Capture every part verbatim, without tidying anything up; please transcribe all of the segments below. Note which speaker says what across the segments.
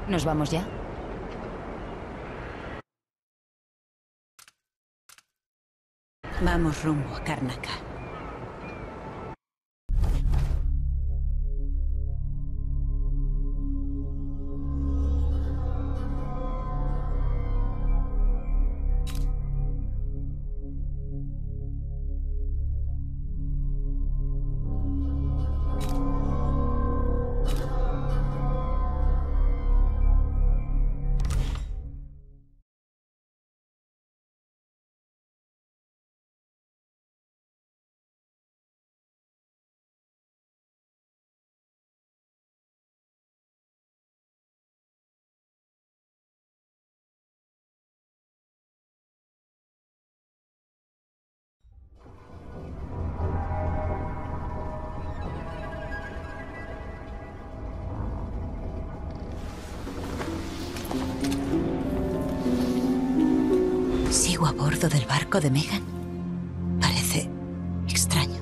Speaker 1: ¿Nos vamos ya? Vamos rumbo a Karnaca. ¿Sigo a bordo del barco de Megan? Parece extraño.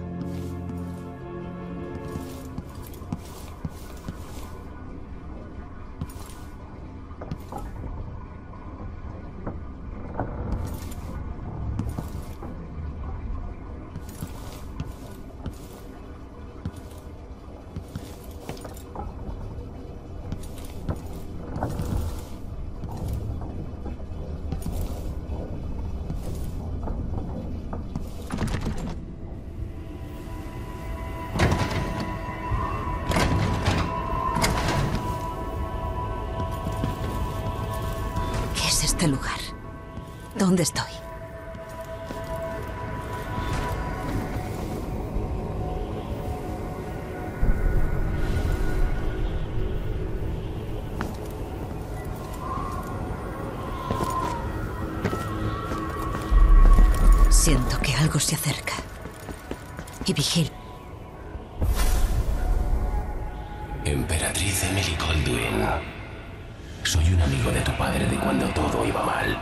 Speaker 1: Este lugar. ¿Dónde estoy? Siento que algo se acerca. Y vigila.
Speaker 2: Emperatriz Emily Colduin. Soy un amigo de tu padre de cuando todo iba mal.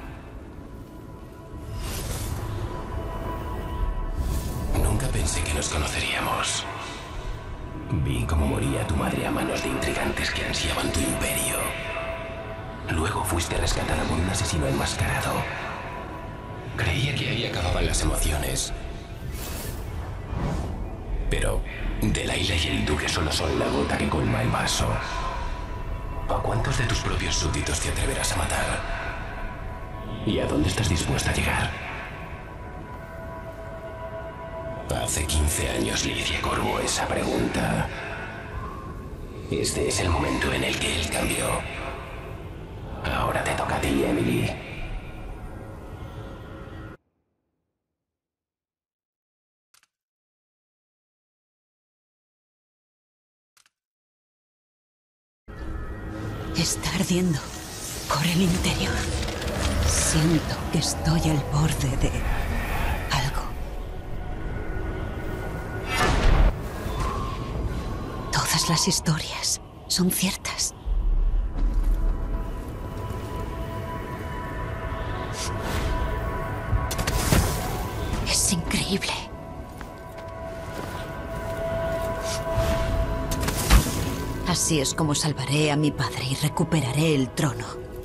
Speaker 2: Nunca pensé que nos conoceríamos. Vi cómo moría tu madre a manos de intrigantes que ansiaban tu imperio. Luego fuiste rescatada por un asesino enmascarado. Creía que ahí acababan las emociones. Pero Delilah y el duque solo son la gota que colma el vaso. ¿A cuántos de tus propios súbditos te atreverás a matar? ¿Y a dónde estás dispuesta a llegar? Hace quince años le hice a Corvo esa pregunta. Este es el momento en el que él cambió. Ahora te toca a ti, Emily.
Speaker 1: Está ardiendo por el interior. Siento que estoy al borde de algo. Todas las historias son ciertas. Es increíble. Así es como salvaré a mi padre y recuperaré el trono.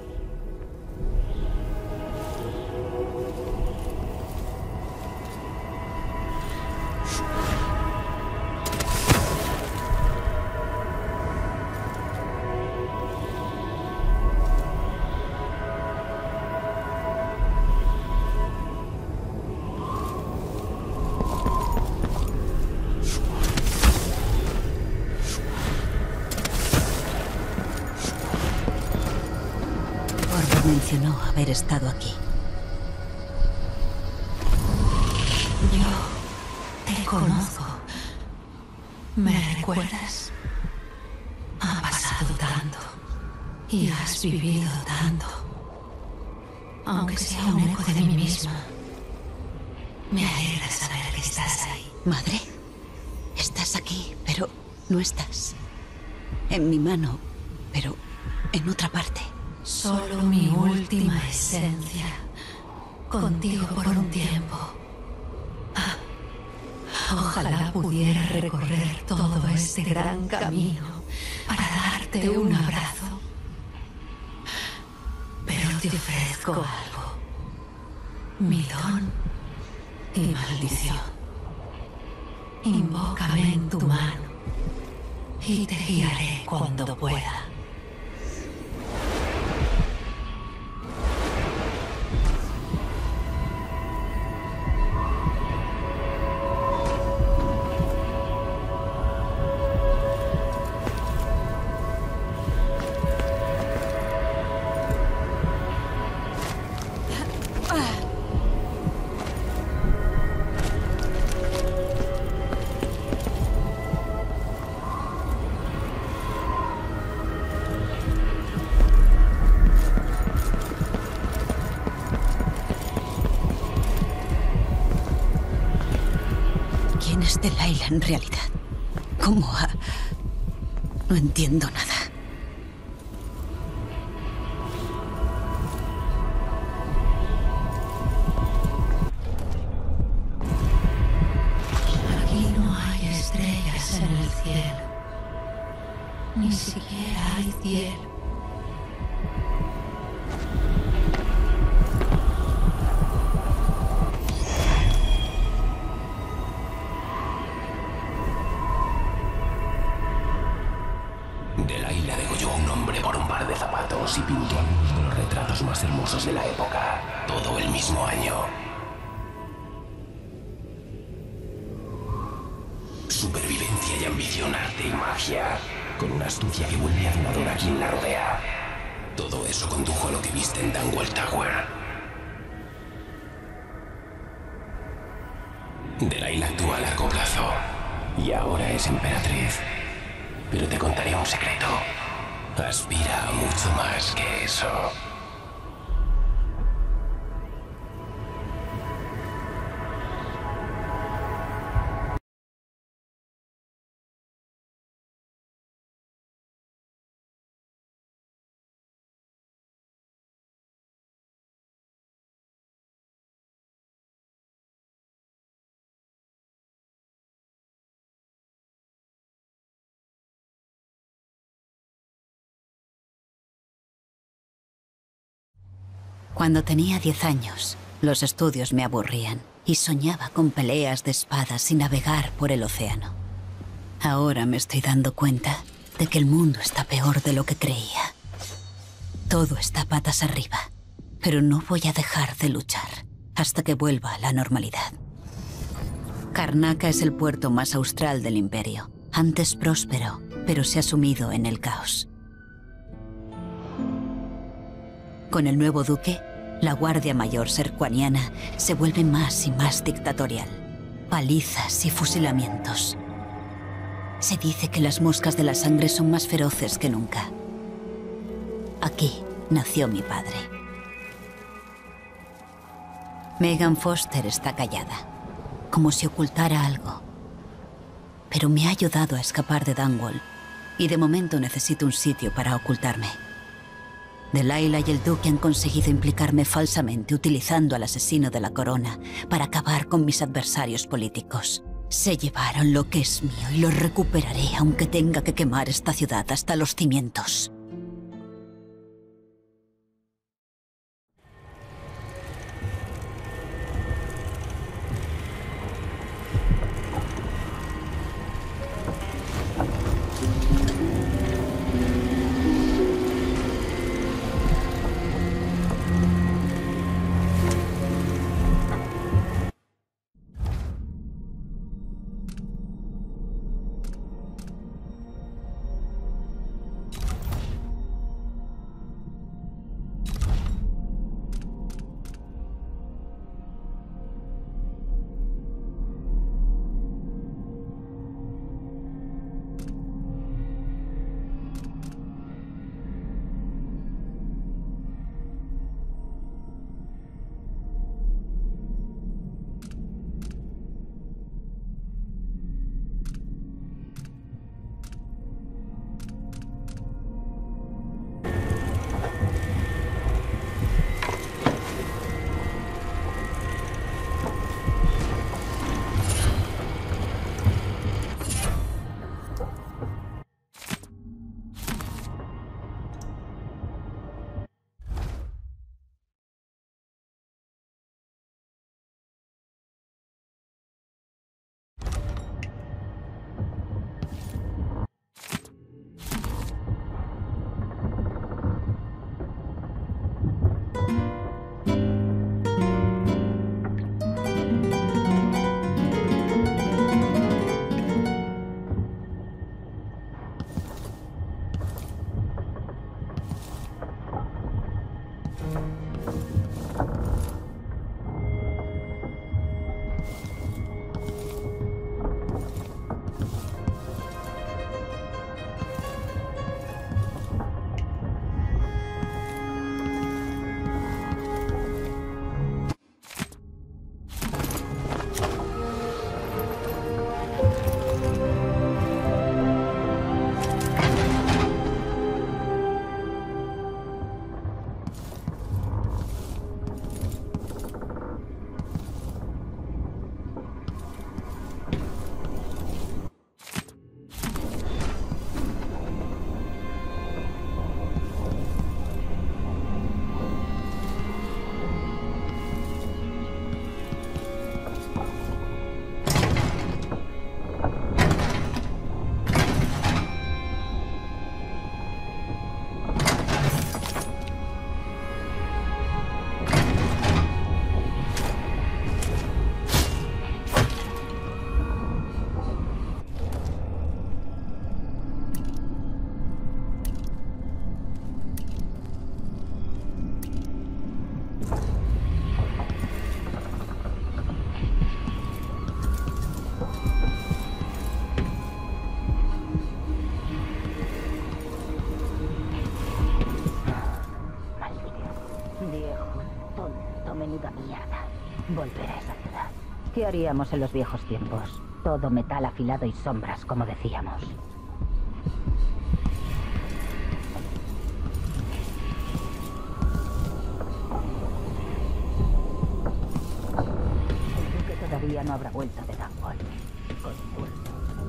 Speaker 1: Mencionó haber estado aquí.
Speaker 3: Yo te conozco. ¿Me recuerdas? Ha pasado tanto y has vivido tanto. Aunque sea un eco de mí misma, me alegra saber que estás ahí.
Speaker 1: Madre, estás aquí, pero no estás. En mi mano, pero en otra parte.
Speaker 3: Solo mi última esencia. Contigo por un tiempo. Ah, ojalá pudiera recorrer todo este gran camino para darte un abrazo te ofrezco algo. Mi don y maldición. Invócame en tu mano y te guiaré cuando pueda.
Speaker 1: ¿Quién es Delilah en realidad? ¿Cómo ha...? No entiendo nada.
Speaker 3: Aquí no hay estrellas en el cielo. Ni siquiera hay cielo.
Speaker 2: Delilah degolló a un hombre por un par de zapatos y pintó algunos de los retratos más hermosos de la época, todo el mismo año. Supervivencia y ambición, arte y magia, con una astucia que vuelve aduladora a quien la rodea. Todo eso condujo a lo que viste en Dunwall Tower. Delilah actúa a largo plazo y ahora es emperatriz. Pero te contaré un secreto. Aspira a mucho más que eso.
Speaker 1: Cuando tenía diez años, los estudios me aburrían y soñaba con peleas de espadas y navegar por el océano. Ahora me estoy dando cuenta de que el mundo está peor de lo que creía. Todo está patas arriba, pero no voy a dejar de luchar hasta que vuelva a la normalidad. Karnaca es el puerto más austral del Imperio, antes próspero, pero se ha sumido en el caos. Con el nuevo duque, la Guardia Mayor sercuaniana se vuelve más y más dictatorial. Palizas y fusilamientos. Se dice que las moscas de la sangre son más feroces que nunca. Aquí nació mi padre. Megan Foster está callada, como si ocultara algo. Pero me ha ayudado a escapar de Dunwall, y de momento necesito un sitio para ocultarme. Delilah y el duque han conseguido implicarme falsamente utilizando al asesino de la corona para acabar con mis adversarios políticos. Se llevaron lo que es mío y lo recuperaré aunque tenga que quemar esta ciudad hasta los cimientos.
Speaker 4: Volver a esa ciudad. ¿Qué haríamos en los viejos tiempos? Todo metal afilado y sombras, como decíamos. El duque todavía no habrá vuelto de Dunwall. Con suerte.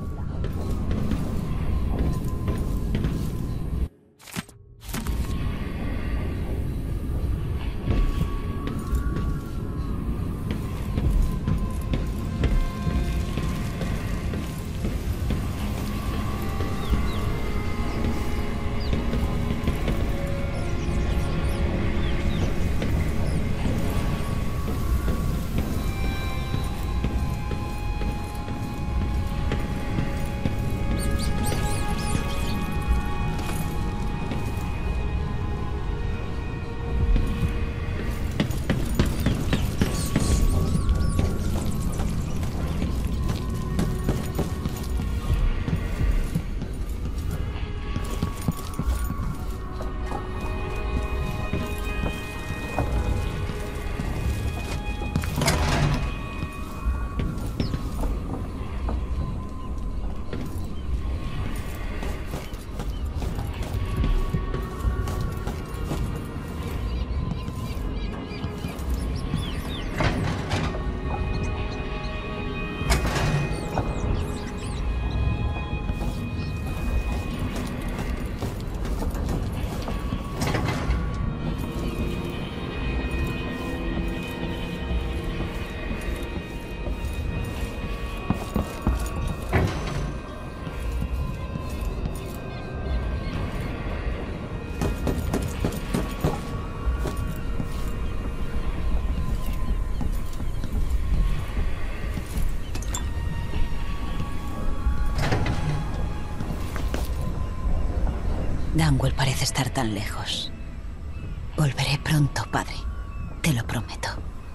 Speaker 1: Dunwall parece estar tan lejos. Volveré pronto, padre. Te lo prometo.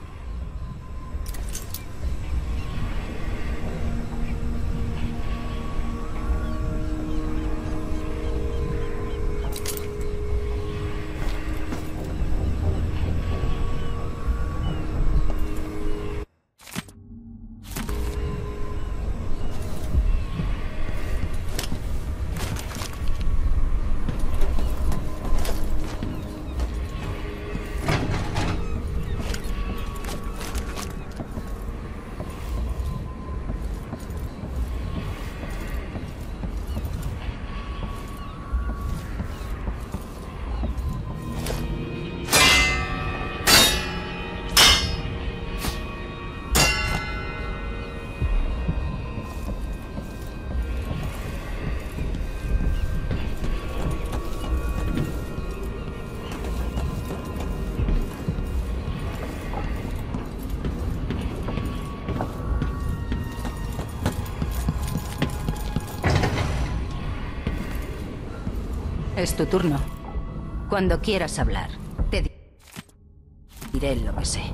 Speaker 4: Es tu turno. Cuando quieras hablar, te di- diré lo que sé.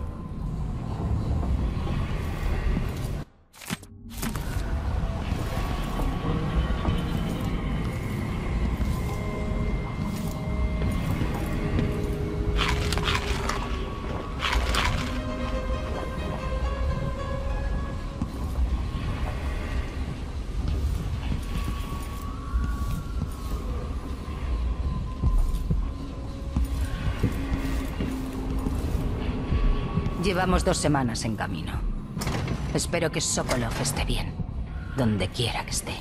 Speaker 4: Llevamos dos semanas en camino. Espero que Sokolov esté bien, donde quiera que esté.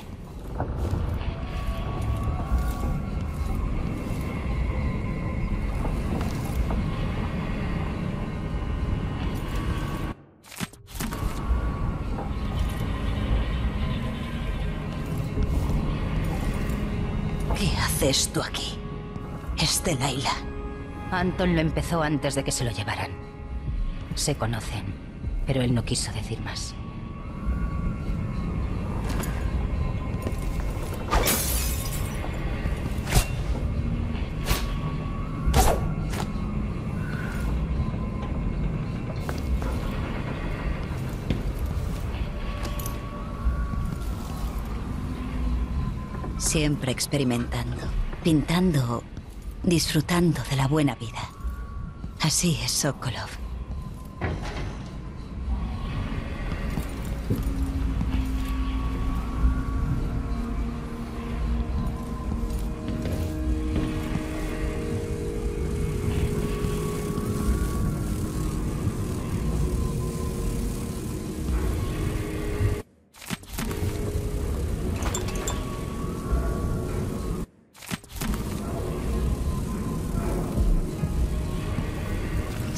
Speaker 1: ¿Qué haces tú aquí? Es de Layla.
Speaker 4: Anton lo empezó antes de que se lo llevaran. Se conocen, pero él no quiso decir más.
Speaker 1: Siempre experimentando, pintando, disfrutando de la buena vida. Así es Sokolov.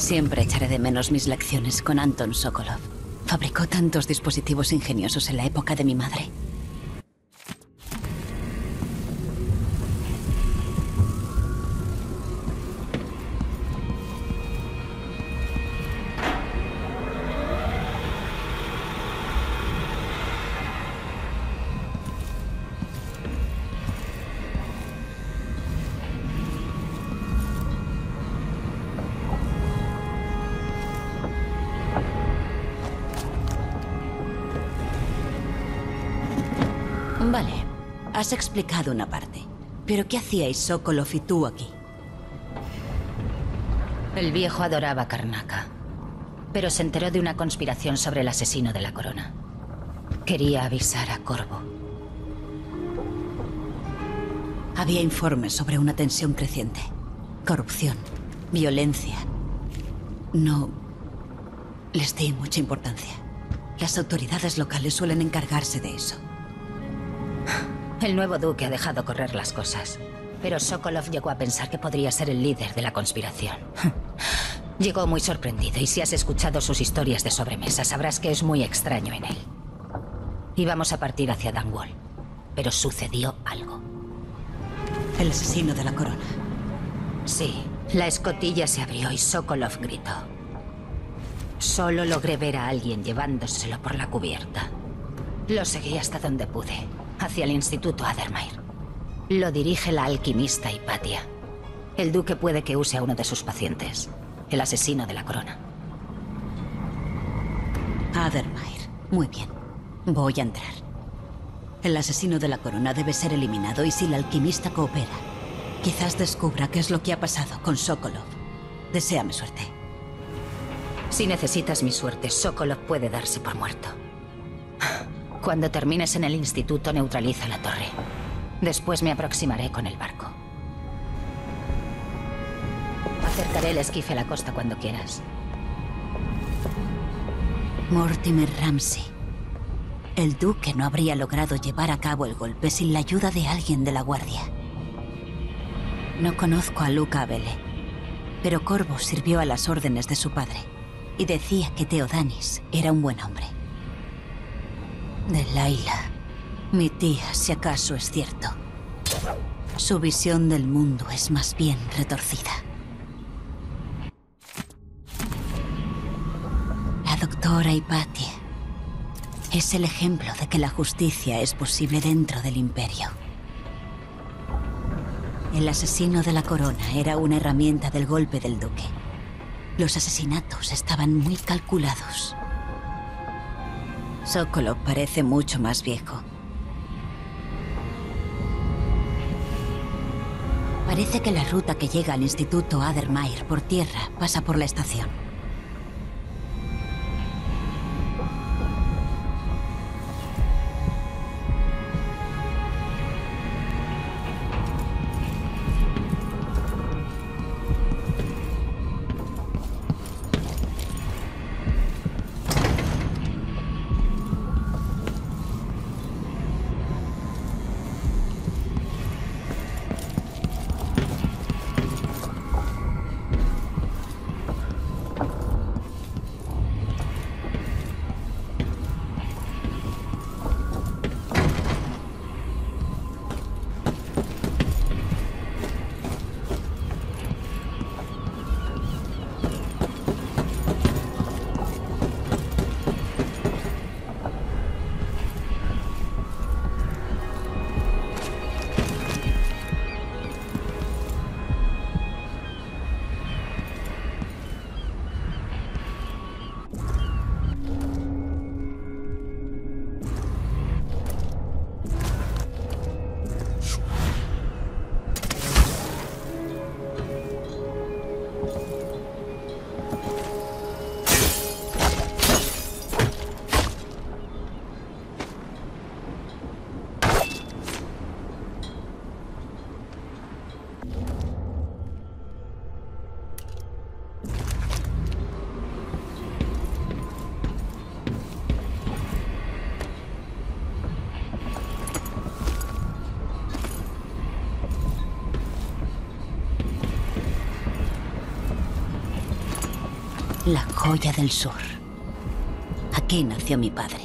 Speaker 1: Siempre echaré de menos mis lecciones con Anton Sokolov. Fabricó tantos dispositivos ingeniosos en la época de mi madre. Vale, has explicado una parte. ¿Pero qué hacíais Sokolov y tú aquí?
Speaker 4: El viejo adoraba a Karnaca, pero se enteró de una conspiración sobre el asesino de la corona. Quería avisar a Corvo.
Speaker 1: Había informes sobre una tensión creciente. Corrupción, violencia. No les di mucha importancia. Las autoridades locales suelen encargarse de eso.
Speaker 4: El nuevo duque ha dejado correr las cosas, pero Sokolov llegó a pensar que podría ser el líder de la conspiración. Llegó muy sorprendido, y si has escuchado sus historias de sobremesa, sabrás que es muy extraño en él. Íbamos a partir hacia Dunwall, pero sucedió algo.
Speaker 1: El asesino de la corona.
Speaker 4: Sí, la escotilla se abrió y Sokolov gritó. Solo logré ver a alguien llevándoselo por la cubierta. Lo seguí hasta donde pude, hacia el Instituto Addermayr. Lo dirige la alquimista Hipatia. El duque puede que use a uno de sus pacientes, el asesino de la corona.
Speaker 1: Addermayr. Muy bien. Voy a entrar. El asesino de la corona debe ser eliminado, y si la alquimista coopera, quizás descubra qué es lo que ha pasado con Sokolov. Deséame suerte.
Speaker 4: Si necesitas mi suerte, Sokolov puede darse por muerto. Cuando termines en el instituto, neutraliza la torre. Después me aproximaré con el barco. Acercaré el esquife a la costa cuando quieras.
Speaker 1: Mortimer Ramsay. El duque no habría logrado llevar a cabo el golpe sin la ayuda de alguien de la guardia. No conozco a Luca Abele, pero Corvo sirvió a las órdenes de su padre y decía que Theodanis era un buen hombre. Delilah, mi tía, si acaso es cierto. Su visión del mundo es más bien retorcida. La doctora Hipatia es el ejemplo de que la justicia es posible dentro del Imperio. El asesino de la corona era una herramienta del golpe del duque. Los asesinatos estaban muy calculados. Sokolov parece mucho más viejo. Parece que la ruta que llega al Instituto Addermayr por tierra pasa por la estación. La joya del sur. Aquí nació mi padre.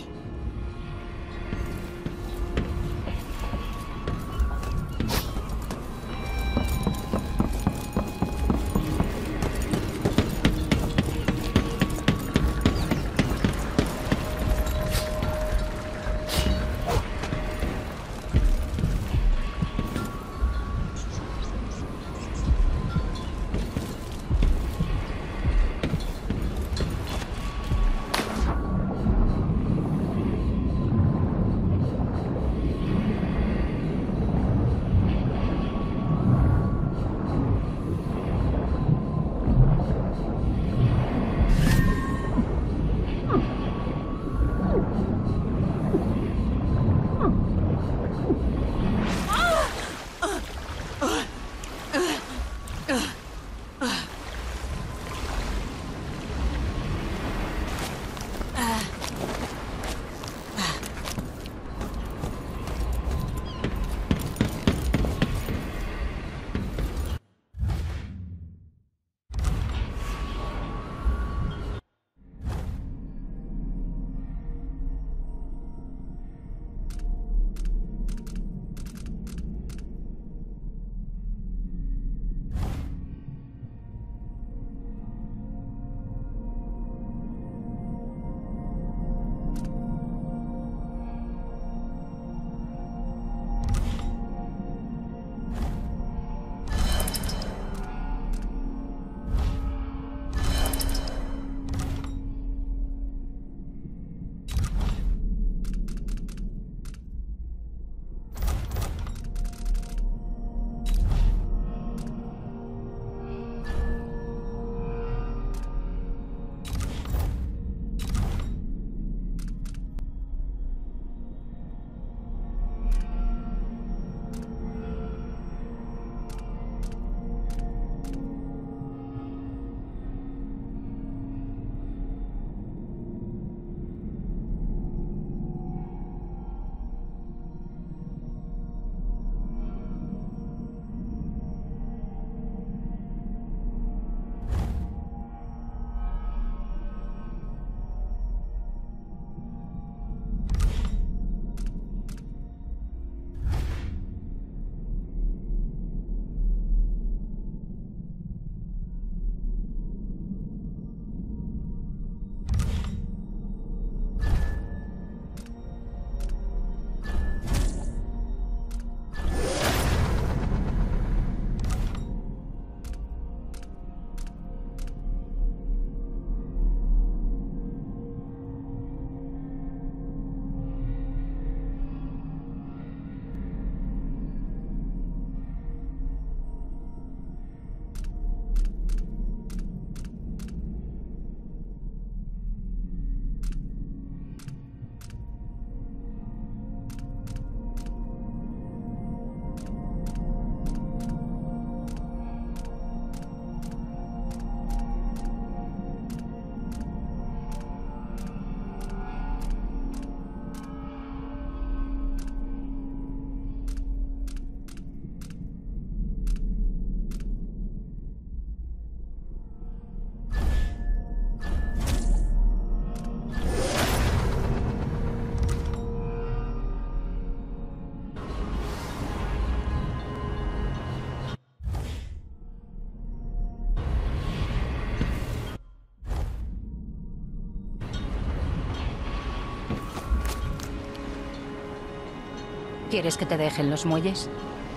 Speaker 4: ¿Quieres que te dejen los muelles?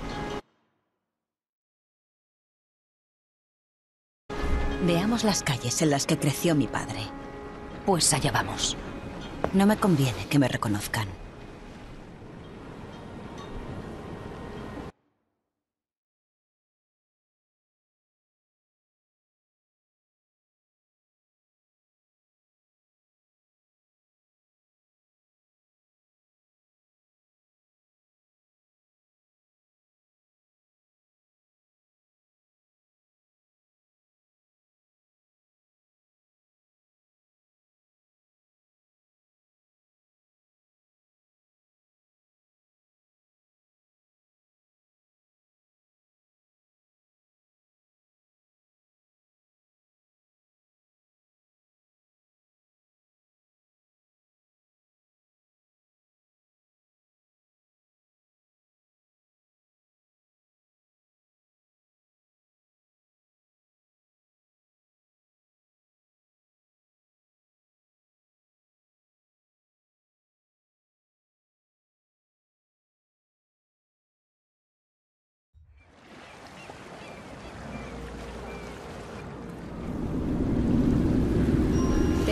Speaker 1: Veamos las calles en las que creció mi padre.
Speaker 4: Pues allá vamos.
Speaker 1: No me conviene que me reconozcan.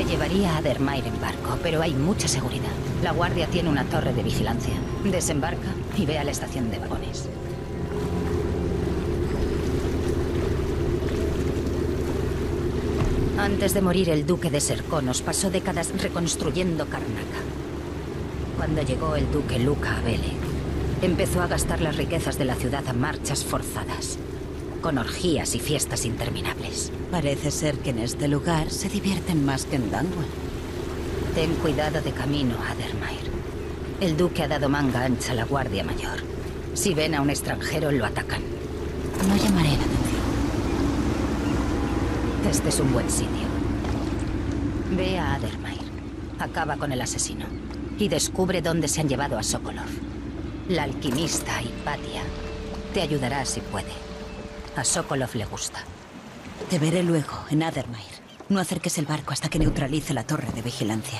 Speaker 4: Te llevaría a Adermair en barco, pero hay mucha seguridad. La guardia tiene una torre de vigilancia. Desembarca y ve a la estación de vagones. Antes de morir, el duque de Serkonos pasó décadas reconstruyendo Karnaca. Cuando llegó el duque Luca a Belek, empezó a gastar las riquezas de la ciudad a marchas forzadas, con orgías y fiestas interminables.
Speaker 1: Parece ser que en este lugar se divierten más que en Dunwall.
Speaker 4: Ten cuidado de camino, Adermair. El duque ha dado manga ancha a la Guardia Mayor. Si ven a un extranjero, lo atacan.
Speaker 1: No llamaré la atención.
Speaker 4: Este es un buen sitio. Ve a Adermair. Acaba con el asesino. Y descubre dónde se han llevado a Sokolov. La alquimista Hipatia te ayudará si puede. A Sokolov le gusta.
Speaker 1: Te veré luego, en Adermair. No acerques el barco hasta que neutralice la torre de vigilancia.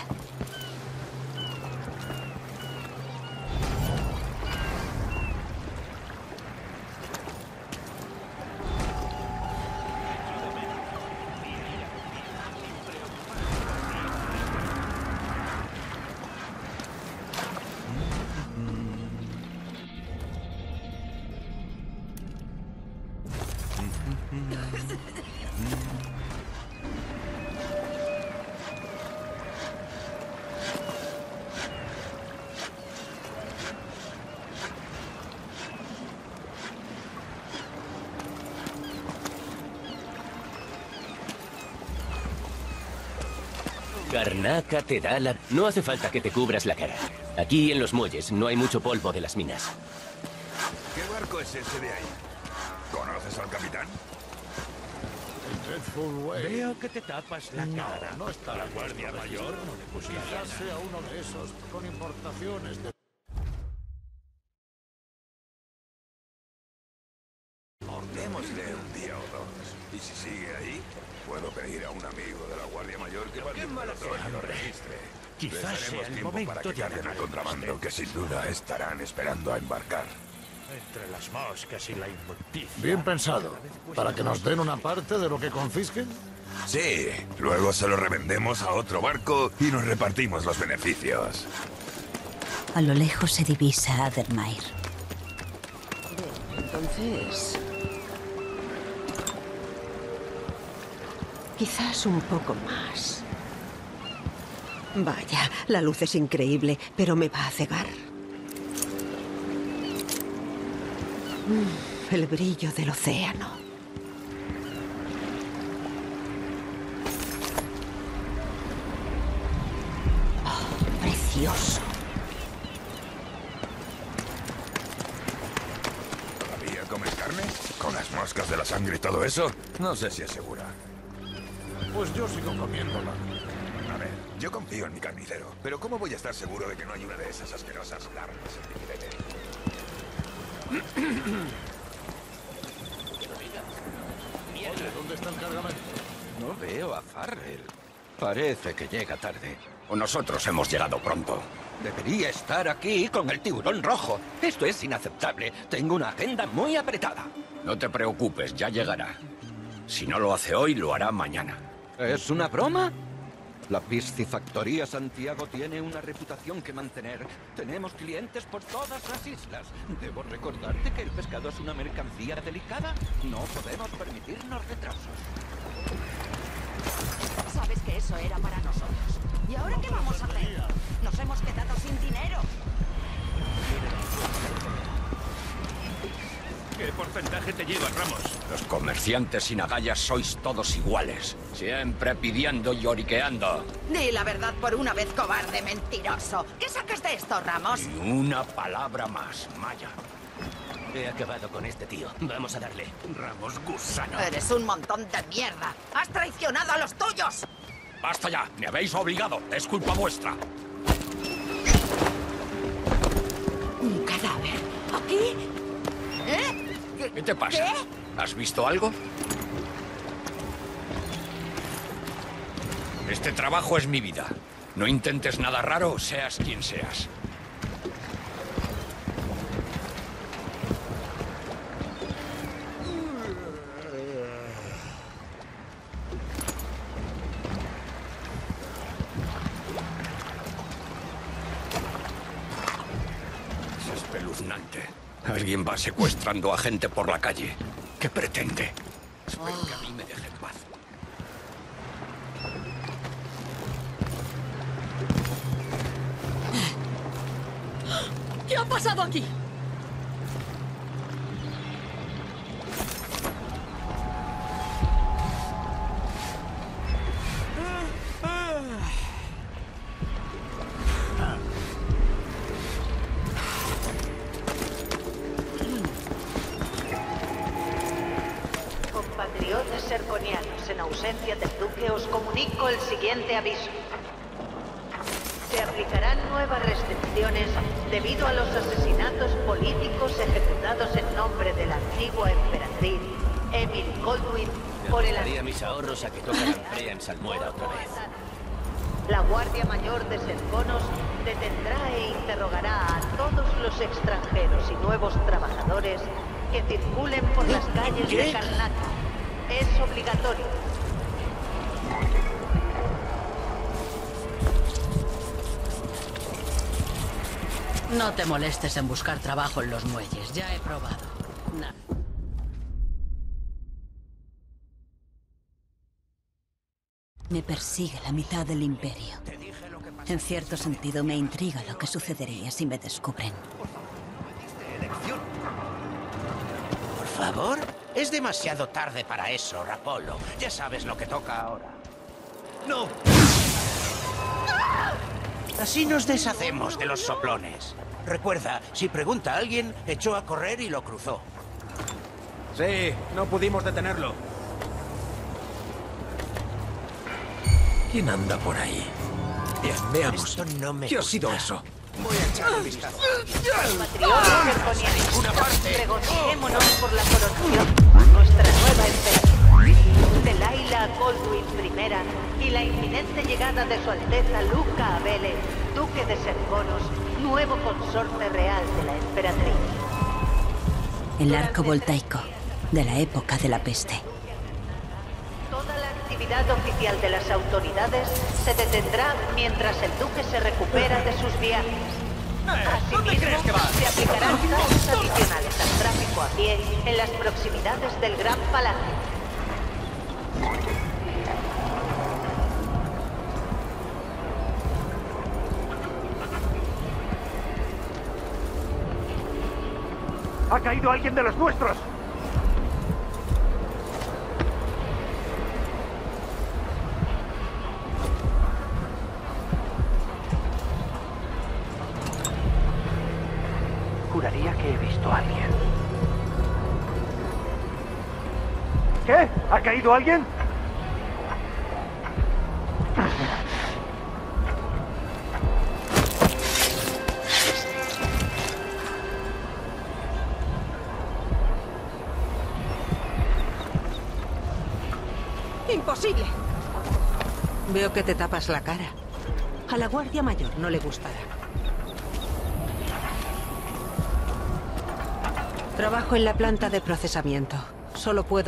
Speaker 2: Karnaca te da la... No hace falta que te cubras la cara. Aquí en los muelles no hay mucho polvo de las minas.
Speaker 5: ¿Qué barco es ese de ahí? ¿Conoces al capitán?
Speaker 6: Veo que te tapas la cara. No está la Guardia Mayor. Quizás sea uno de esos con importaciones de...
Speaker 5: Démosle un día o dos. Y si sigue ahí, puedo pedir a un amigo de la Guardia Mayor que vaya
Speaker 6: mala
Speaker 5: al y lo registre.
Speaker 6: Quizás
Speaker 5: Les
Speaker 6: sea
Speaker 5: daremos
Speaker 6: el
Speaker 5: tiempo
Speaker 6: momento
Speaker 5: para que
Speaker 6: de
Speaker 5: carguen el
Speaker 6: armar
Speaker 5: contrabando,
Speaker 6: el
Speaker 5: que sin duda estarán esperando a embarcar.
Speaker 6: Entre las moscas y la inmundicia.
Speaker 7: Bien pensado. ¿Para que nos den una parte de lo que confisquen?
Speaker 5: Sí, luego se lo revendemos a otro barco y nos repartimos los beneficios.
Speaker 1: A lo lejos se divisa Adermair.
Speaker 8: Entonces... quizás un poco más. Vaya, la luz es increíble, pero me va a cegar. Mm, el brillo del océano. Oh, precioso.
Speaker 5: ¿Todavía comes carne? ¿Con las moscas de la sangre y todo eso? No sé si es segura.
Speaker 7: Pues yo sigo comiéndola.
Speaker 5: A ver, yo confío en mi carnicero, pero ¿cómo voy a estar seguro de que no hay una de esas asquerosas larvas en mi filete?
Speaker 7: Oye, ¿dónde está el cargamento?
Speaker 6: No veo a Farrell. Parece que llega tarde.
Speaker 9: O nosotros hemos llegado pronto.
Speaker 6: Debería estar aquí con el tiburón rojo. Esto es inaceptable. Tengo una agenda muy apretada.
Speaker 9: No te preocupes, ya llegará. Si no lo hace hoy, lo hará mañana.
Speaker 6: ¿Es una broma? La piscifactoría Santiago tiene una reputación que mantener. Tenemos clientes por todas las islas. Debo recordarte que el pescado es una mercancía delicada. No podemos permitirnos retrasos.
Speaker 10: Sabes que eso era para nosotros. ¿Y ahora qué vamos a hacer? Nos hemos quedado sin dinero.
Speaker 2: ¿Qué porcentaje te llevas, Ramos?
Speaker 9: Los comerciantes sin agallas sois todos iguales. Siempre pidiendo y lloriqueando.
Speaker 10: Di la verdad por una vez, cobarde mentiroso. ¿Qué sacas de esto, Ramos?
Speaker 9: Ni una palabra más, Maya.
Speaker 2: He acabado con este tío. Vamos a darle.
Speaker 9: Ramos gusano.
Speaker 10: Eres un montón de mierda. ¡Has traicionado a los tuyos!
Speaker 9: Basta ya, me habéis obligado. Es culpa vuestra.
Speaker 10: ¿Un cadáver? ¿Aquí? ¿Eh?
Speaker 9: ¿Qué te pasa?
Speaker 10: ¿Qué?
Speaker 9: ¿Has visto algo? Este trabajo es mi vida. No intentes nada raro, seas quien seas. espeluznante. Alguien va secuestrando a gente por la calle. ¿Qué pretende? Espero que a mí me deje en paz.
Speaker 10: ¿Qué ha pasado aquí?
Speaker 11: Compatriotas serconianos, en ausencia del duque os comunico el siguiente aviso. Se aplicarán nuevas restricciones debido a los asesinatos políticos ejecutados en nombre de la antigua emperatriz Emily Goldwyn por el...
Speaker 2: Daría mis ahorros a que toque la estrella en Salmuera otra vez.
Speaker 11: La Guardia Mayor de Serconos detendrá e interrogará a todos los extranjeros y nuevos trabajadores que circulen por las calles
Speaker 2: ¿Qué?
Speaker 11: de Karnak. Es obligatorio.
Speaker 10: No te molestes en buscar trabajo en los muelles. Ya he probado. Nada.
Speaker 1: Me persigue la mitad del imperio. En cierto sentido me intriga lo que sucedería si me descubren.
Speaker 12: Por favor, es demasiado tarde para eso, Rapolo. Ya sabes lo que toca ahora. ¡No! Así nos deshacemos de los soplones. Recuerda, si pregunta a alguien, echó a correr y lo cruzó.
Speaker 13: Sí, no pudimos detenerlo.
Speaker 9: ¿Quién anda por ahí? Bien, veamos.
Speaker 12: Esto no me
Speaker 9: ¿Qué ha
Speaker 12: gusta.
Speaker 9: sido eso?
Speaker 12: Voy a echar un vistazo.
Speaker 11: Compatriotas serconianos,
Speaker 12: ninguna parte.
Speaker 11: regocijémonos por la coronación a nuestra nueva emperatriz, Delaila Goldwyn primera, y la inminente llegada de su Alteza Luca Abele, duque de Serconos, nuevo consorte real de la emperatriz.
Speaker 1: El arco voltaico, de la época de la peste.
Speaker 11: Toda la actividad oficial de las autoridades se detendrá mientras el duque se recupera de sus viajes. Asimismo, se aplicarán tasas adicionales al tráfico a pie en las proximidades del Gran Palacio.
Speaker 13: ¡Ha caído alguien de los nuestros! Juraría que he visto a alguien. ¿Qué? ¿Ha caído alguien?
Speaker 8: ¡Imposible! Veo que te tapas la cara. A la Guardia Mayor no le gustará. Trabajo en la planta de procesamiento. Solo puedo...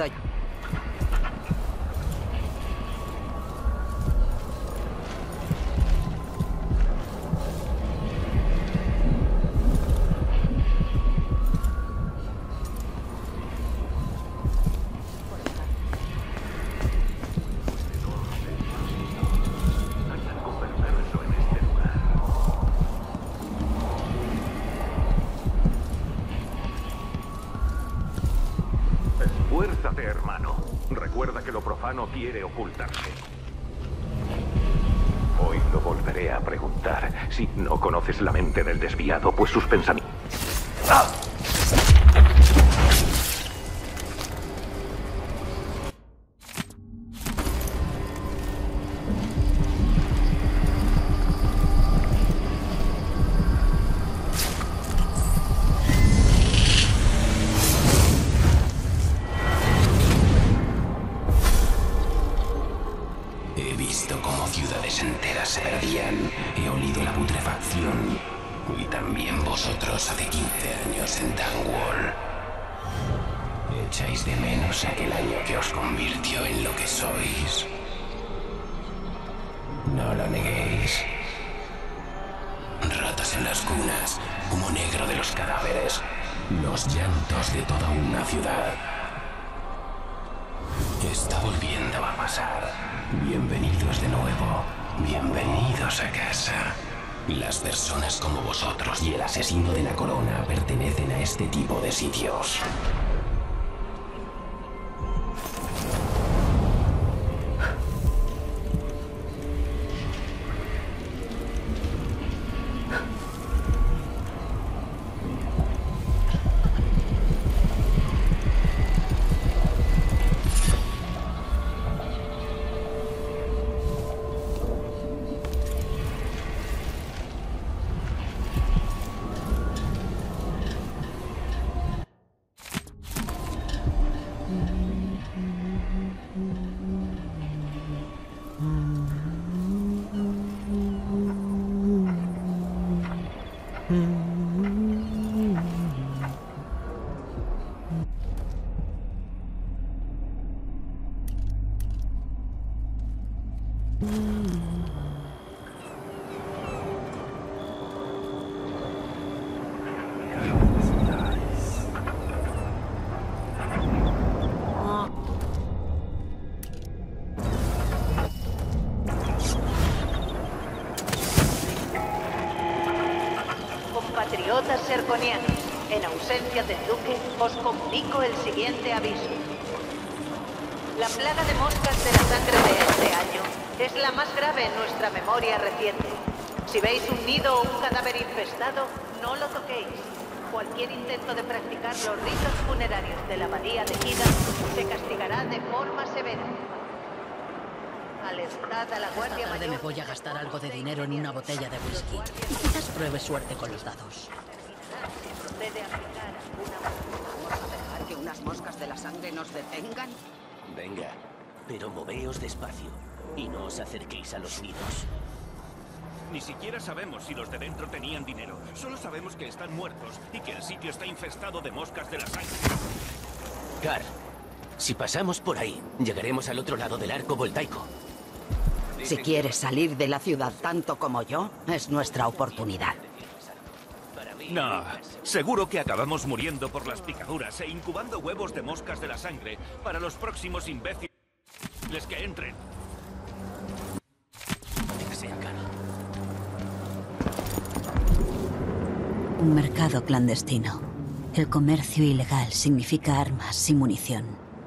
Speaker 5: Esfuérzate, hermano. Recuerda que lo profano quiere ocultarse. Hoy lo volveré a preguntar. Si no conoces la mente del desviado, pues sus pensamientos... ¡Ah!
Speaker 2: He visto cómo ciudades enteras se perdían. He olido la putrefacción. Y también vosotros hace quince años en Dunwall. ¿Echáis de menos aquel año que os convirtió en lo que sois? No lo neguéis. Ratas en las cunas, humo negro del los cadáveres, los llantos de toda una ciudad. Está volviendo a pasar. Bienvenidos de nuevo. Bienvenidos a casa. Las personas como vosotros y el asesino de la corona pertenecen a este tipo de sitios.
Speaker 11: Compatriotas serconianos, en ausencia del duque, os comunico el siguiente aviso. La plaga de moscas de la sangre de este año es la más grave en nuestra memoria reciente. Si veis un nido o un cadáver infestado, no lo toquéis. Cualquier intento de practicar los ritos funerarios de la abadía de Kida se castigará de forma severa. Alertad a la guardia
Speaker 10: Esta tarde
Speaker 11: mayor.
Speaker 10: me voy a gastar algo de dinero en una botella de whisky. Y quizás pruebe suerte con los dados.
Speaker 11: Procede a aplicar una...
Speaker 10: ¿Vamos a dejar que unas moscas de la sangre nos detengan?
Speaker 2: Venga, pero moveos despacio y no os acerquéis a los nidos.
Speaker 14: Ni siquiera sabemos si los de dentro tenían dinero. Solo sabemos que están muertos y que el sitio está infestado de moscas de la sangre.
Speaker 2: Car, si pasamos por ahí, llegaremos al otro lado del arco voltaico.
Speaker 10: Si quieres salir de la ciudad tanto como yo, es nuestra oportunidad.
Speaker 14: No, seguro que acabamos muriendo por las picaduras e incubando huevos de moscas de la sangre para los próximos imbéciles que entren.
Speaker 2: Que sea Car.
Speaker 1: Un mercado clandestino. El comercio ilegal significa armas y munición.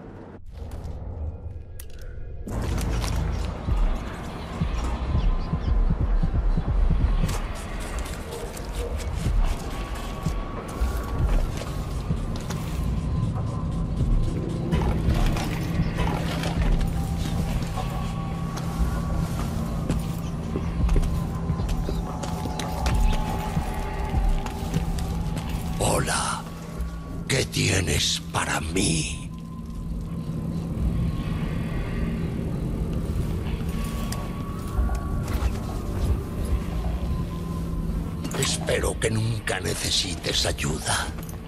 Speaker 12: Hola, ¿qué tienes para mí? Espero que nunca necesites ayuda.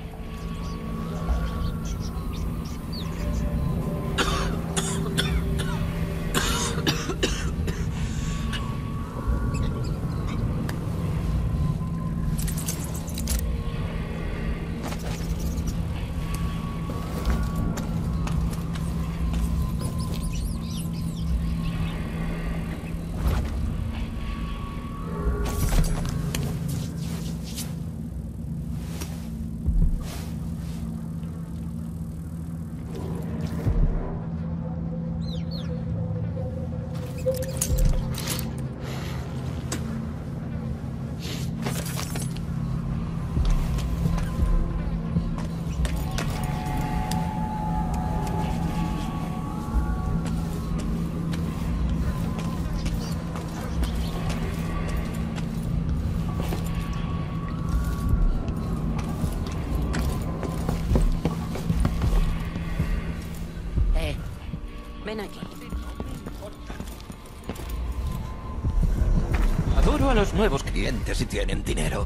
Speaker 10: Eh, ven aquí.
Speaker 6: Adoro a los nuevos clientes si tienen dinero.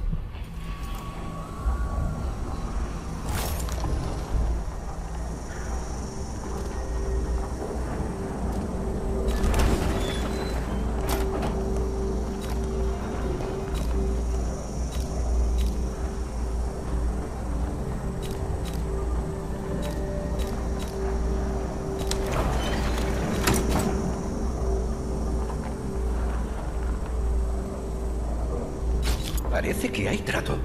Speaker 6: Parece que hay trato.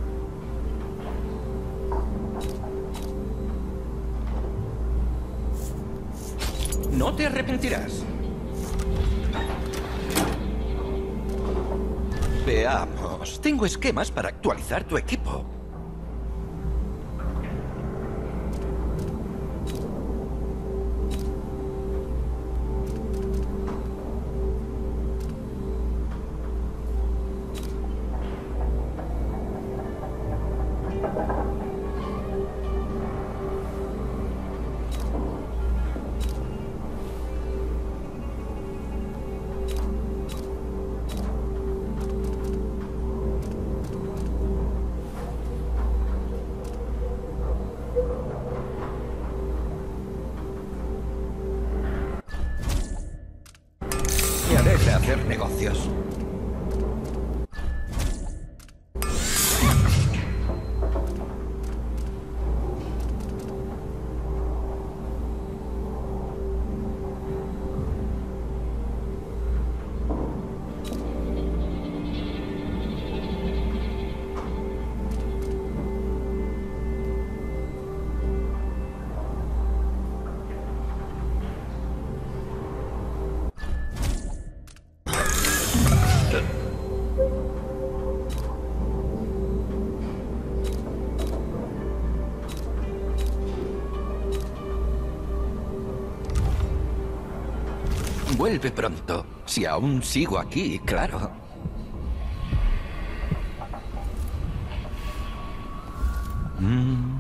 Speaker 6: No te arrepentirás. Veamos. Tengo esquemas para actualizar tu equipo. Me alegra hacer negocios. Vuelve pronto. Si aún sigo aquí, claro. Mm.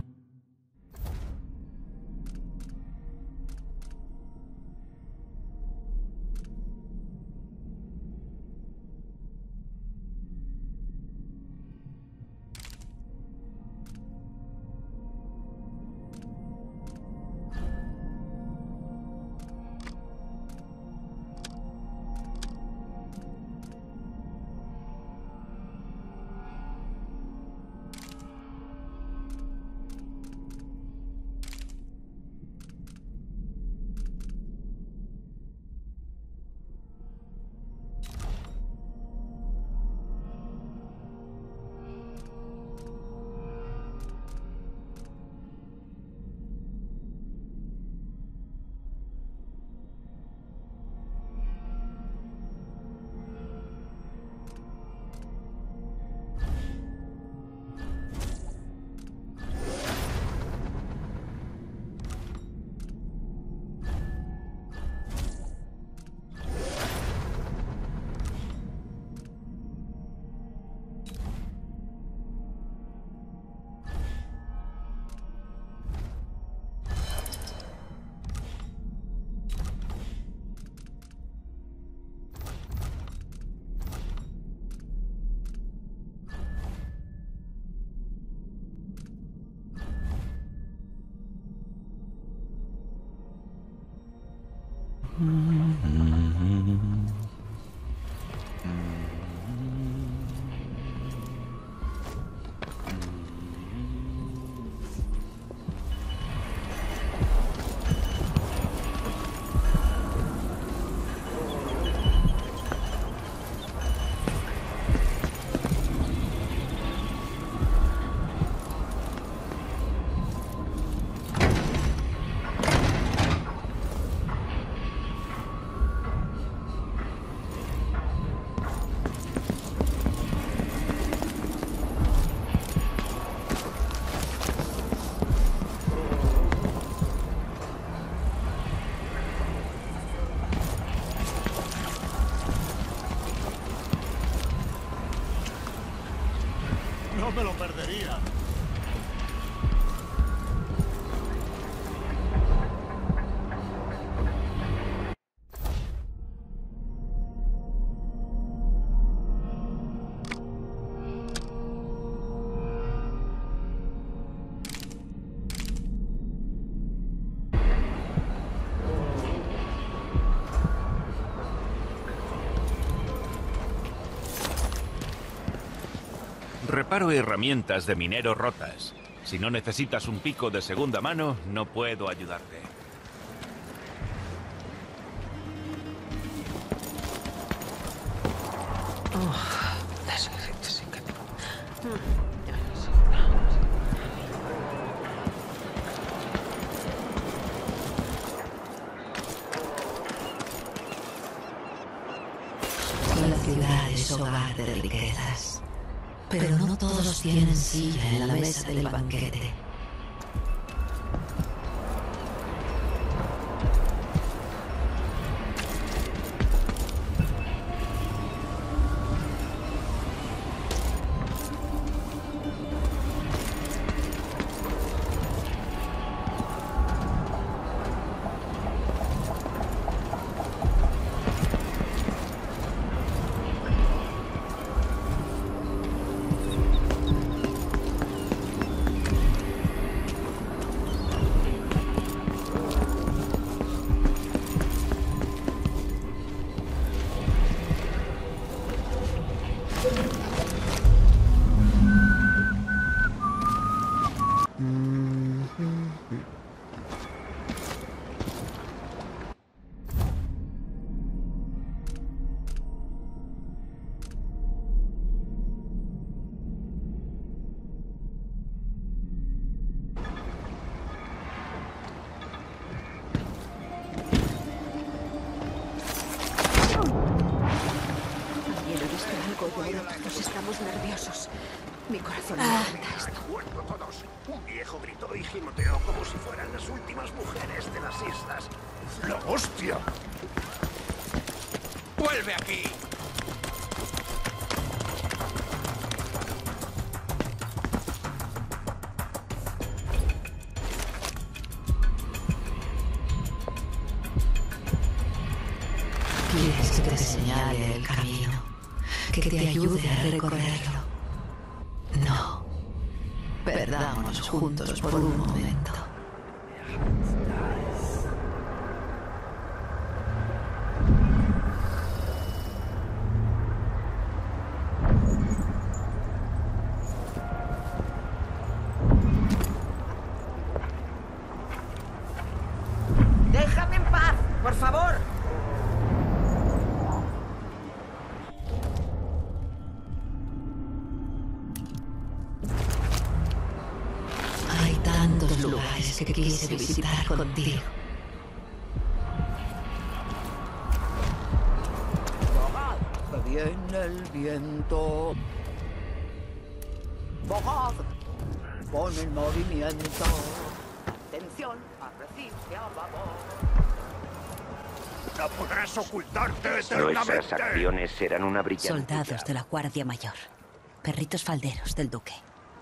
Speaker 7: No me lo perdería.
Speaker 14: Reparo herramientas de minero rotas. Si no necesitas un pico de segunda mano, no puedo ayudarte.
Speaker 8: Oh, that's it.
Speaker 3: La ciudad es hogar de riquezas, pero no todos tienen silla en la mesa del banquete.
Speaker 8: Todos estamos nerviosos. Mi corazón
Speaker 12: Ah.
Speaker 8: no aguanta esto.
Speaker 12: Han muerto todos. Un viejo gritó y gimoteó como si fueran las últimas mujeres de las islas. ¡La hostia! ¡Vuelve aquí!
Speaker 3: ¿Quieres que te señale el camino? ¿Que te ayude a recorrerlo? No. Perdámonos juntos por un momento.
Speaker 10: ¡Déjame en paz, por favor!
Speaker 3: Hay tantos lugares que quise visitar contigo.
Speaker 15: Bogad, que viene el viento. Bogad, pon en movimiento. Atención, arrecife a babor.
Speaker 12: No podrás ocultarte
Speaker 2: Nuestras
Speaker 12: eternamente.
Speaker 2: acciones serán una brillante.
Speaker 1: Soldados de la Guardia Mayor. Perritos falderos del duque.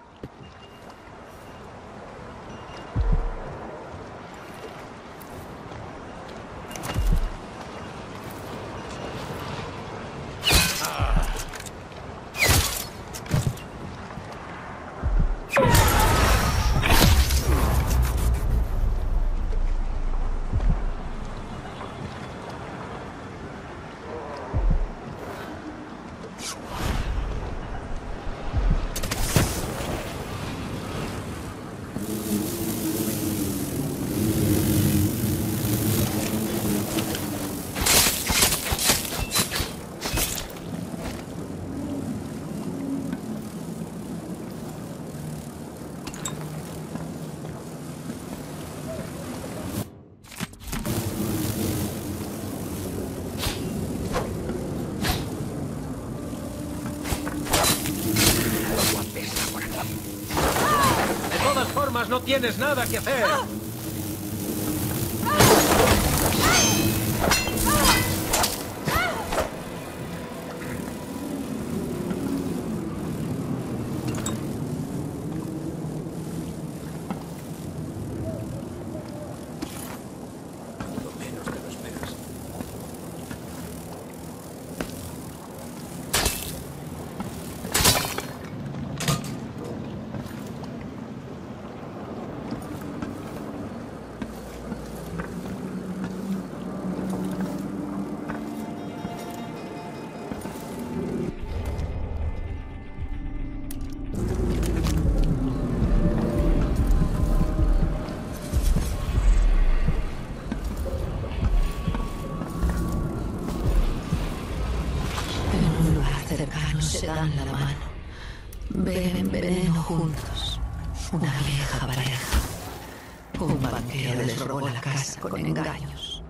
Speaker 13: De todas formas, no tienes nada que hacer.
Speaker 12: Lo menos te lo esperas.
Speaker 3: Una vieja pareja. Un banquero les robó la casa con engaños.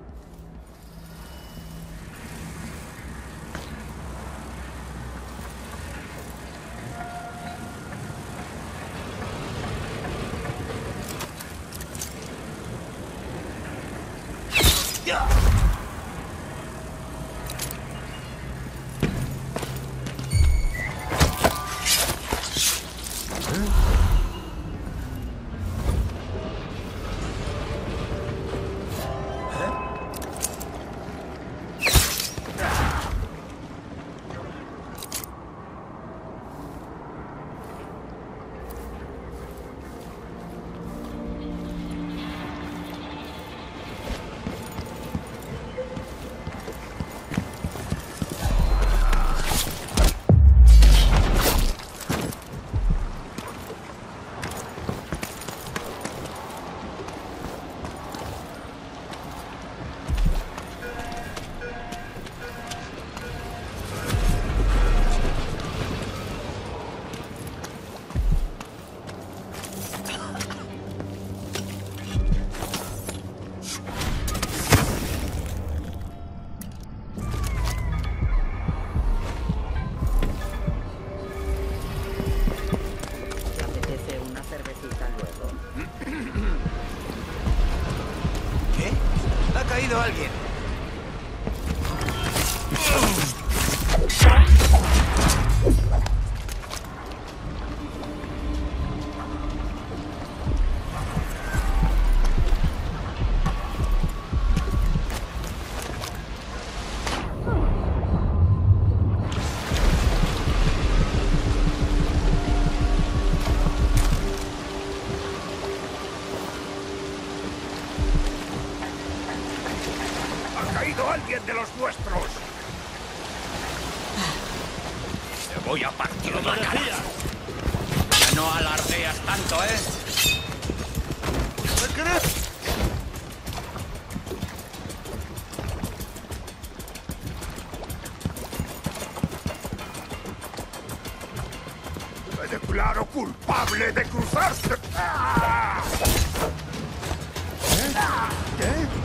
Speaker 12: Alguien.
Speaker 5: ¡Alguien de los nuestros!
Speaker 9: Te voy a partir la cara. Ya no alardeas tanto, ¿eh?
Speaker 5: ¿Me crees? Me declaro culpable de cruzarse. ¡Ah! ¿Eh? ¿Qué?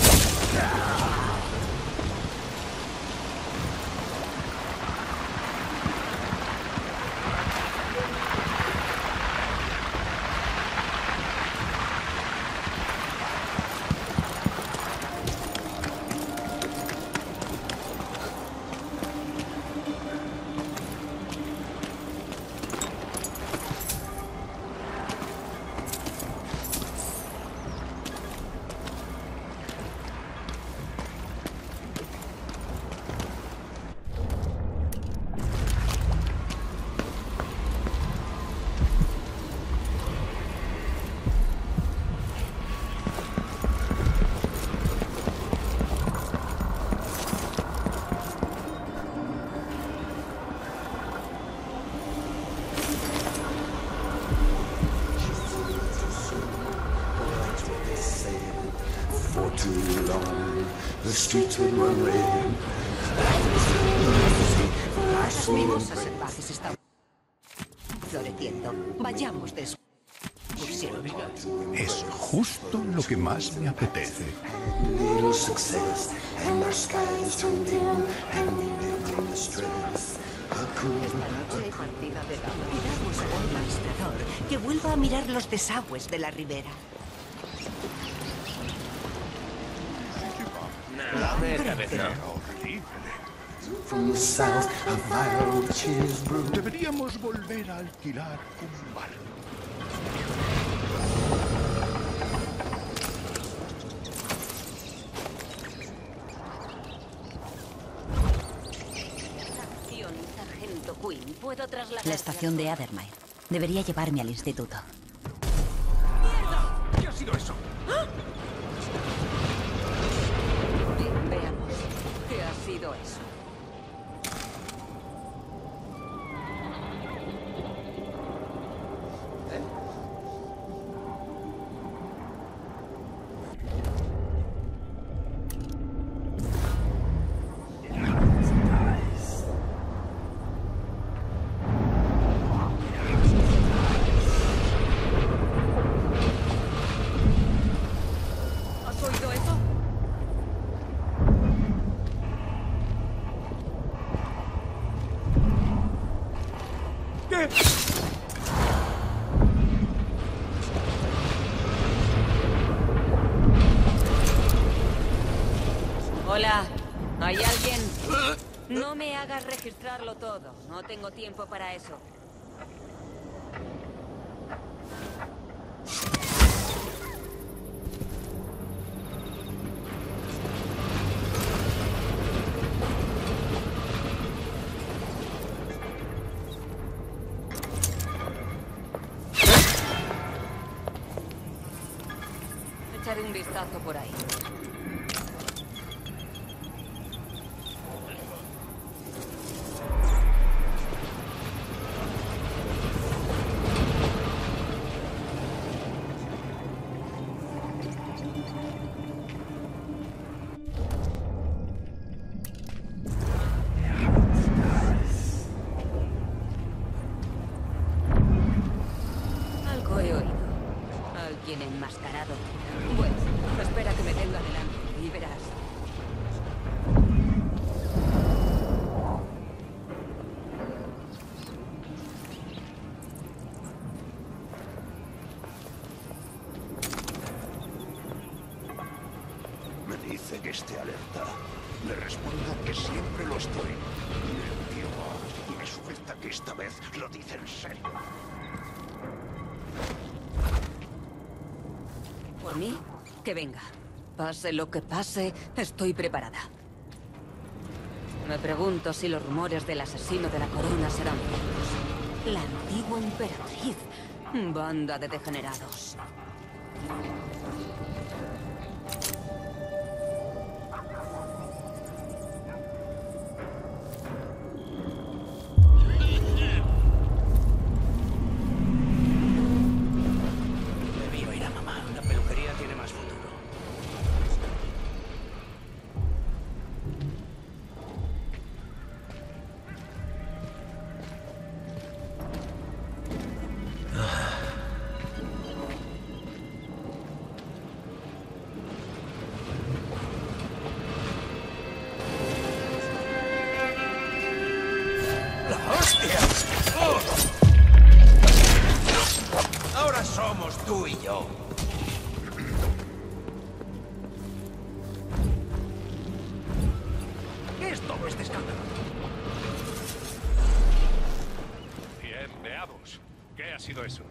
Speaker 10: Las mimosas salvajes están floreciendo. Vayamos de excursión.
Speaker 16: Es justo lo que más me apetece.
Speaker 10: Esta noche hay partida de damas. Pidamos al administrador que vuelva a mirar los desagües de la ribera.
Speaker 16: Deberíamos volver a alquilar un barco.
Speaker 10: Sargento Quinn, ¿puedo trasladar
Speaker 1: La estación de Addermire. Debería llevarme al instituto.
Speaker 13: ¡Mierda! ¿Qué ha sido eso? ¿Ah?
Speaker 10: Veamos. ¿Qué ha sido eso?
Speaker 17: Hola, ¿hay alguien? No me hagas registrarlo todo. No tengo tiempo para eso. Echaré un vistazo por ahí. Algo he oído. Alguien enmascarado. Bueno, espera que me tenga delante y verás.
Speaker 5: Me dice que esté alerta. Le respondo que siempre lo estoy. Me entiendo. Y me suelta que esta vez lo dice en serio.
Speaker 17: ¿Por mí? Que venga. Pase lo que pase, estoy preparada. Me pregunto si los rumores del asesino de la corona serán ciertos. La antigua emperatriz. Banda de degenerados.
Speaker 12: Debí oír a mamá. Una peluquería tiene más futuro. ¡La hostia! ¡Oh! Ahora somos tú y yo. ¿Qué es todo este escándalo?
Speaker 18: Bien, veamos. ¿Qué ha sido eso?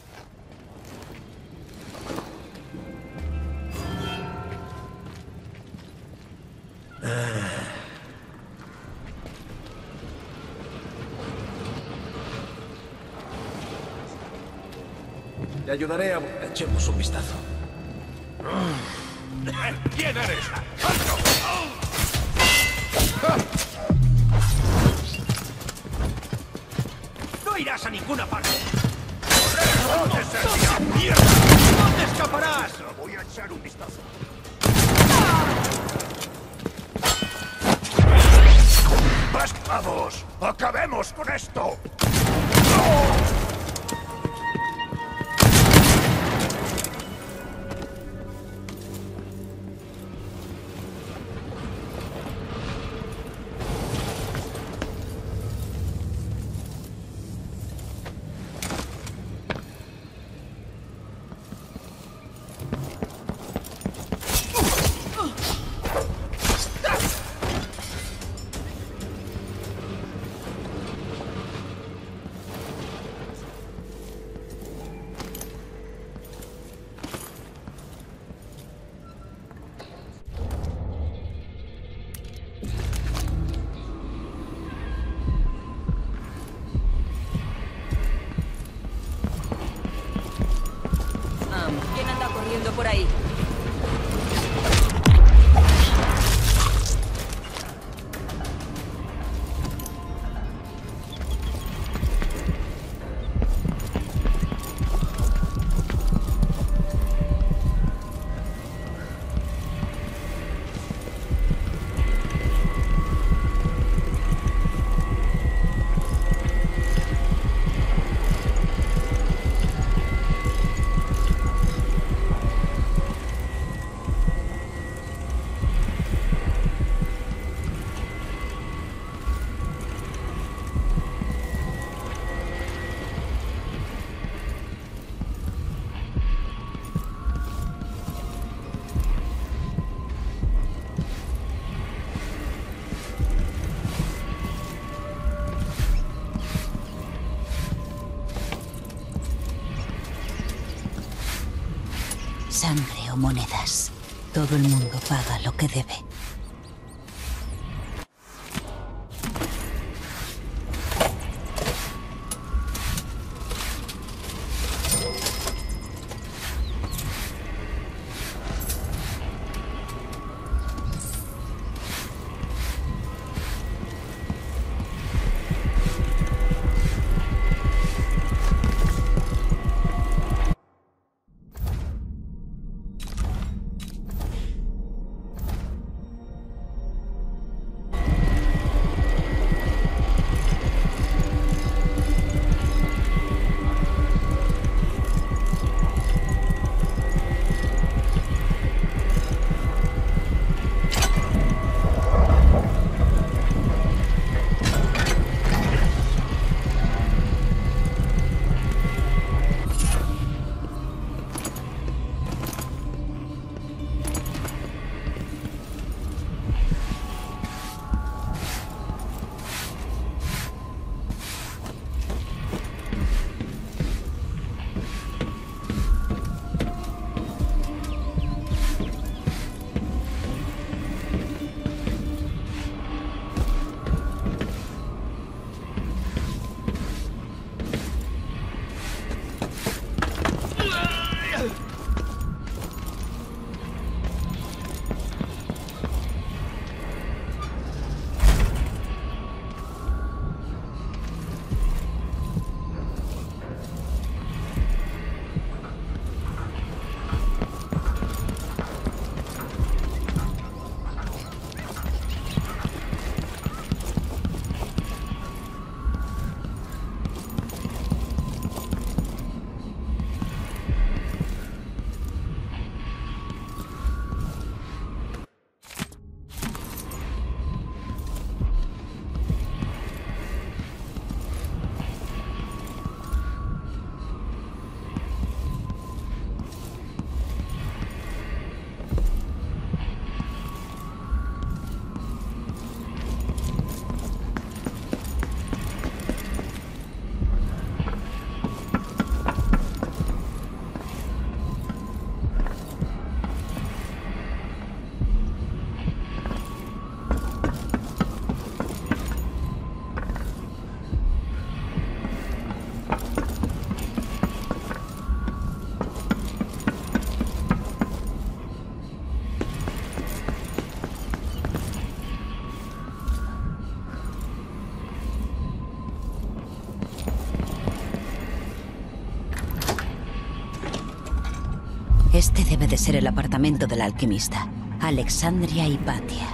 Speaker 12: Te ayudaré a... Echemos un vistazo.
Speaker 18: Eh, ¿Quién eres?
Speaker 12: ¡No irás a ninguna parte! ¡No te servirá! ¡Mierda! ¡No te escaparás!
Speaker 5: Voy a echar un vistazo. ¡Vamos! ¡Acabemos con esto!
Speaker 17: Am, ¿quién anda corriendo por ahí?
Speaker 1: Sangre o monedas. Todo el mundo paga lo que debe. Este debe de ser el apartamento del alquimista, Alexandria Hypatia.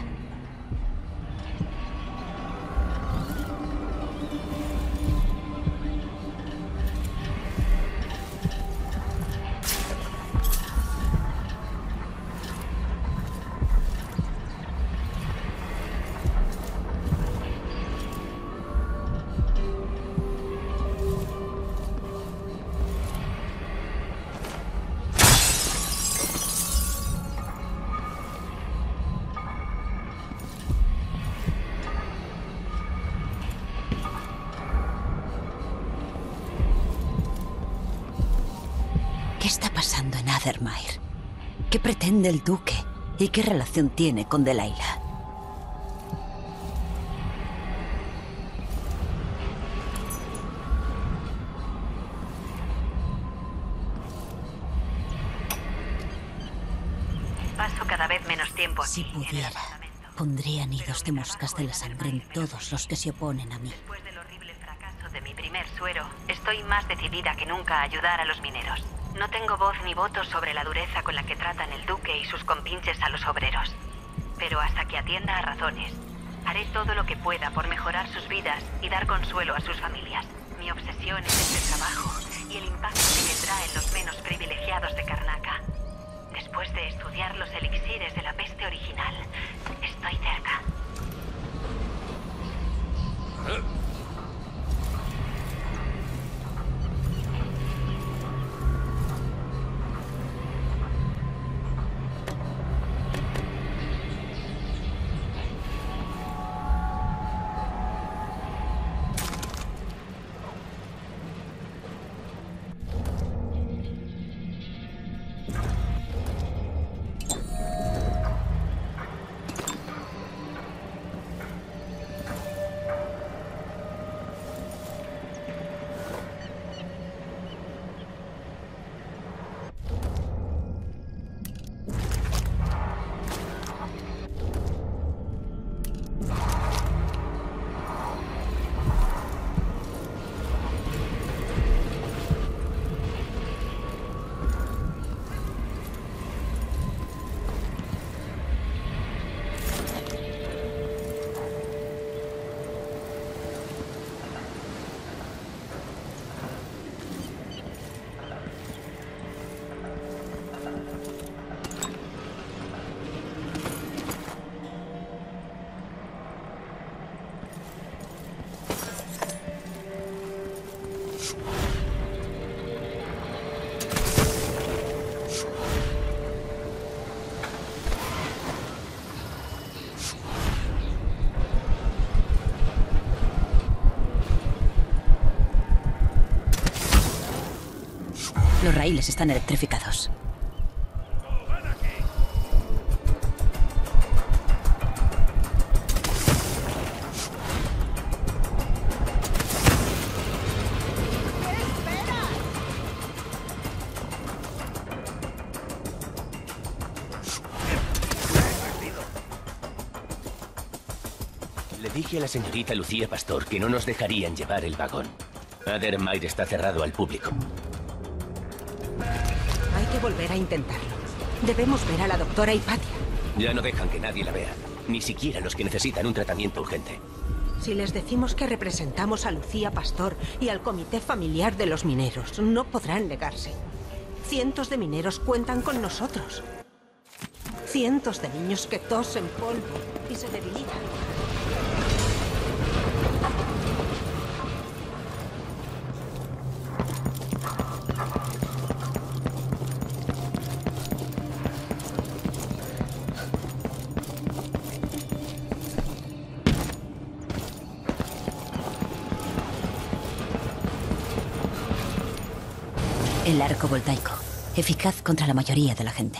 Speaker 1: ¿Qué está pasando en Athermire? ¿Qué pretende el duque? ¿Y qué relación tiene con Delilah?
Speaker 11: Paso cada vez menos tiempo aquí.
Speaker 1: Si pudiera, pondría nidos de moscas de la sangre en todos los que se oponen a mí.
Speaker 11: Después del horrible fracaso de mi primer suero, estoy más decidida que nunca a ayudar a los mineros. No tengo voz ni voto sobre la dureza con la que tratan el duque y sus compinches a los obreros. Pero hasta que atienda a razones, haré todo lo que pueda por mejorar sus vidas y dar consuelo a sus familias. Mi obsesión es este trabajo y el impacto que tendrá en los menos privilegiados de Karnaca. Después de estudiar los elixires de la peste original, estoy cerca.
Speaker 1: raíles están electrificados.
Speaker 2: Le dije a la señorita Lucía Pastor que no nos dejarían llevar el vagón. Addermire está cerrado al público.
Speaker 8: Hay que volver a intentarlo. Debemos ver a la doctora Hipatia.
Speaker 2: Ya no dejan que nadie la vea. Ni siquiera los que necesitan un tratamiento urgente.
Speaker 8: Si les decimos que representamos a Lucía Pastor y al Comité Familiar de los Mineros, no podrán negarse. Cientos de mineros cuentan con nosotros. Cientos de niños que tosen polvo y se debilitan.
Speaker 1: El arco voltaico, eficaz contra la mayoría de la gente.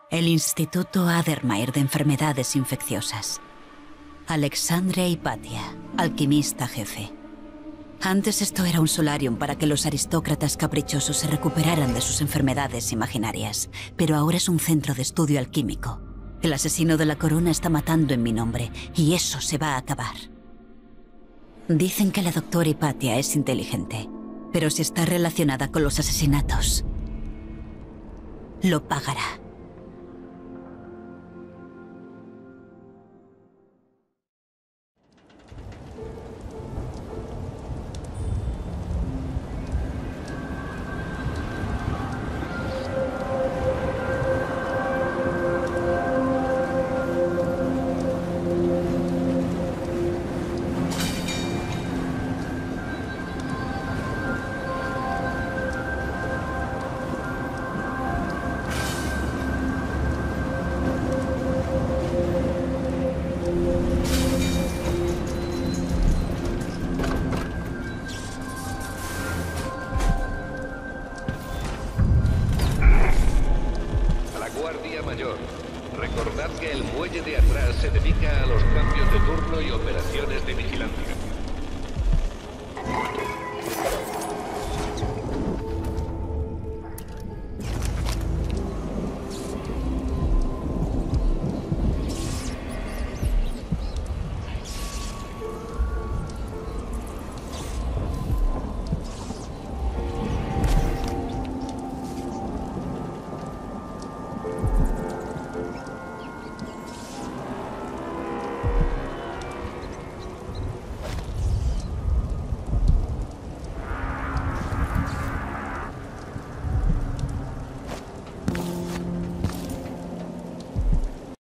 Speaker 1: El Instituto Adermair de Enfermedades Infecciosas. Alexandria Hipatia, alquimista jefe. Antes esto era un solarium para que los aristócratas caprichosos se recuperaran de sus enfermedades imaginarias, pero ahora es un centro de estudio alquímico. El asesino de la corona está matando en mi nombre, y eso se va a acabar. Dicen que la doctora Hipatia es inteligente, pero si está relacionada con los asesinatos, lo pagará.
Speaker 18: Recordad que el muelle de atrás se dedica a los cambios de turno y operaciones de vigilancia.